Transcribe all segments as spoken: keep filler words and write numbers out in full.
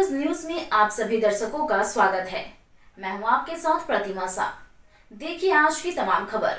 Express news में आप सभी दर्शकों का स्वागत है। मैं हूं आपके साथ प्रतिमा सा। देखिए आज की तमाम खबर।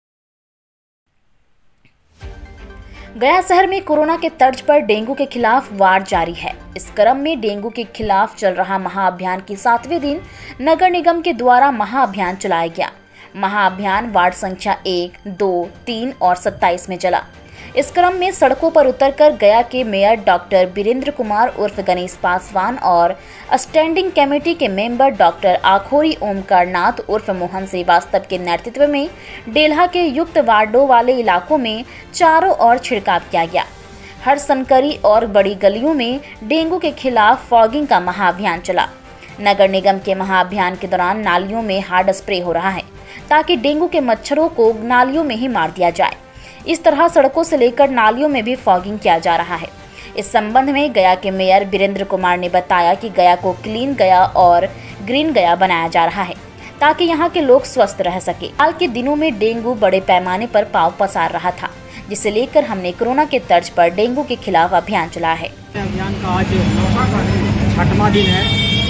गया शहर में कोरोना के तर्ज पर डेंगू के खिलाफ वार जारी है। इस क्रम में डेंगू के खिलाफ चल रहा महाअभियान के सातवें दिन नगर निगम के द्वारा महाअभियान चलाया गया। महाअभियान वार्ड संख्या एक, दो, तीन और सत्ताईस में चला। इस क्रम में सड़कों पर उतरकर गया के मेयर डॉक्टर वीरेंद्र कुमार उर्फ गणेश पासवान और स्टैंडिंग कमेटी के मेंबर डॉक्टर आखोरी ओमकार नाथ उर्फ मोहन श्रीवास्तव के नेतृत्व में डेल्हा के युक्त वार्डों वाले इलाकों में चारों ओर छिड़काव किया गया। हर संकरी और बड़ी गलियों में डेंगू के खिलाफ फॉगिंग का महाअभियान चला। नगर निगम के महाअभियान के दौरान नालियों में हार्ड स्प्रे हो रहा है ताकि डेंगू के मच्छरों को नालियों में ही मार दिया जाए। इस तरह सड़कों से लेकर नालियों में भी फॉगिंग किया जा रहा है। इस संबंध में गया के मेयर वीरेंद्र कुमार ने बताया कि गया को क्लीन गया और ग्रीन गया बनाया जा रहा है ताकि यहाँ के लोग स्वस्थ रह सके। हाल के दिनों में डेंगू बड़े पैमाने पर पांव पसार रहा था, जिसे लेकर हमने कोरोना के तर्ज पर डेंगू के खिलाफ अभियान चलाया है। अभियान का आज छठवां दिन है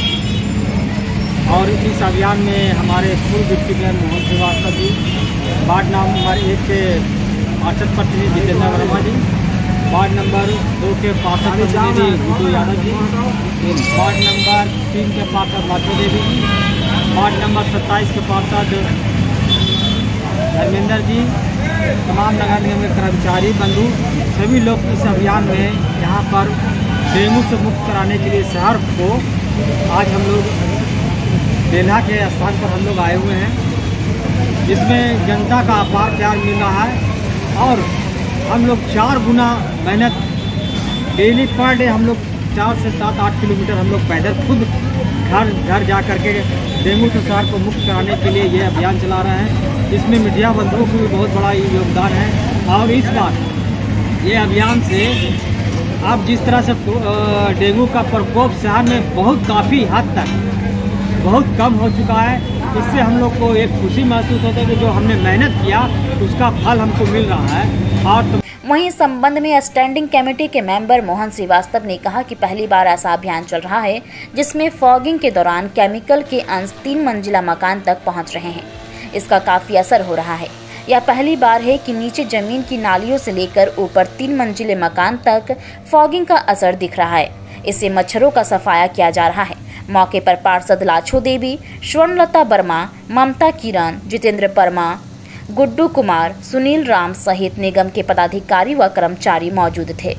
और इस अभियान में हमारे पूर्व deputy mayor Mohan Srivastava ji, ward number एक के पार्षद प्रतिनिधि जितेंद्र वर्मा जी, वार्ड नंबर दो के पार्षद प्रतिनिधि गुड्डू यादव जी, वार्ड नंबर तीन के पार्षद लाखो देवी जी, वार्ड नंबर सत्ताईस के पार्षद धर्मेंद्र जी, तमाम नगर निगम के कर्मचारी बंधु सभी लोग इस अभियान में यहाँ पर डेंगू से मुक्त कराने के लिए शहर को आज हम लोग डेल्हा के स्थान पर हम लोग आए हुए हैं, जिसमें जनता का अपार प्यार मिल रहा है और हम लोग चार गुना मेहनत डेली पर डे हम लोग चार से सात आठ किलोमीटर हम लोग पैदल खुद घर घर जा कर के डेंगू से शहर को मुक्त कराने के लिए ये अभियान चला रहे हैं। इसमें मीडिया बंधुओं को भी बहुत बड़ा योगदान है और इस बार ये अभियान से अब जिस तरह से डेंगू का प्रकोप शहर में बहुत काफ़ी हद तक बहुत कम हो चुका है, इससे हम लोग को एक खुशी महसूस होता है कि जो हमने मेहनत किया उसका फल हमको मिल रहा है। और तो वहीं इस संबंध में स्टैंडिंग कमेटी के मेंबर मोहन श्रीवास्तव ने कहा कि पहली बार ऐसा अभियान चल रहा है जिसमें फॉगिंग के दौरान केमिकल के अंश तीन मंजिला मकान तक पहुंच रहे हैं। इसका काफी असर हो रहा है। यह पहली बार है कि नीचे जमीन की नालियों से लेकर ऊपर तीन मंजिले मकान तक फॉगिंग का असर दिख रहा है। इससे मच्छरों का सफाया किया जा रहा है। मौके पर पार्षद लाछो देवी, स्वर्णलता वर्मा, ममता किरण, जितेंद्र परमा, गुड्डू कुमार, सुनील राम सहित निगम के पदाधिकारी व कर्मचारी मौजूद थे।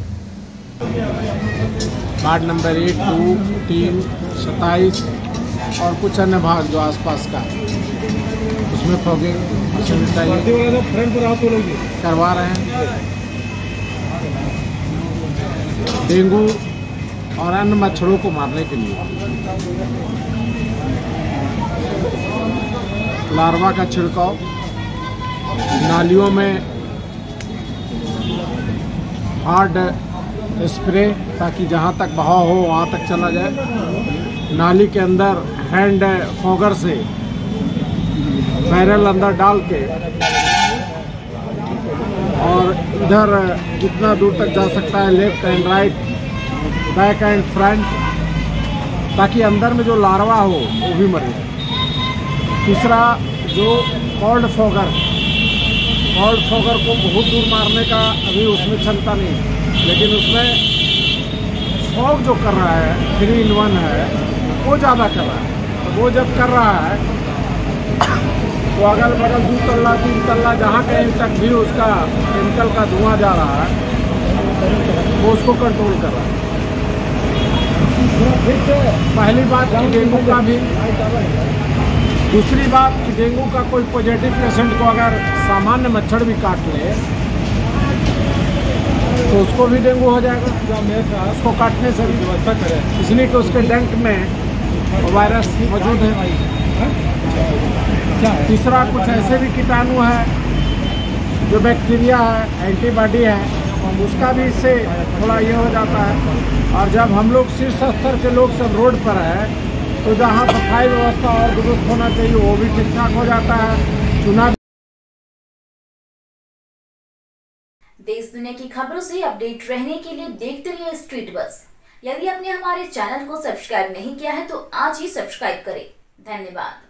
वार्ड नंबर एक, दो, तीन, सत्ताईस और कुछ अन्य भाग जो आसपास का उसमें फॉगिंग करवा रहे हैं। डेंगू और अन्य मच्छरों को मारने के लिए लार्वा का छिड़काव नालियों में हार्ड स्प्रे ताकि जहाँ तक बहाव हो वहाँ तक चला जाए। नाली के अंदर हैंड फॉगर से बैरल अंदर डाल के और इधर जितना दूर तक जा सकता है left and right, back and front, ताकि अंदर में जो लार्वा हो वो भी मरे। तीसरा जो कॉल्ड फॉगर कॉल्ड फॉगर को बहुत दूर मारने का अभी उसमें क्षमता नहीं है, लेकिन उसमें फॉग जो कर रहा है थ्री इन वन है वो ज़्यादा कर रहा है। तो वो जब कर रहा है तो अगल बगल दो तल्ला तीन तल्ला जहाँ कहीं तक भी उसका केमिकल का धुआं जा रहा है वो उसको कंट्रोल कर रहा है। पहली बात कि डेंगू का भी, दूसरी बात कि डेंगू का कोई पॉजिटिव पेशेंट को अगर सामान्य मच्छर भी काट ले तो उसको भी डेंगू हो जाएगा, उसको काटने से भी व्यवस्था करें, इसलिए कि उसके डंक में वायरस मौजूद है। तीसरा कुछ ऐसे भी कीटाणु है जो बैक्टीरिया है, एंटीबॉडी है, उसका भी इससे थोड़ा ये हो जाता है। और जब हम लोग शीर्ष स्तर के लोग सब रोड पर है तो जहाँ सफाई व्यवस्था और दुरुस्त होना चाहिए वो भी ठीक ठाक हो जाता है। चुनाव देश दुनिया की खबरों से अपडेट रहने के लिए देखते रहिए स्ट्रीट बस। यदि आपने हमारे चैनल को सब्सक्राइब नहीं किया है तो आज ही सब्सक्राइब करें। धन्यवाद।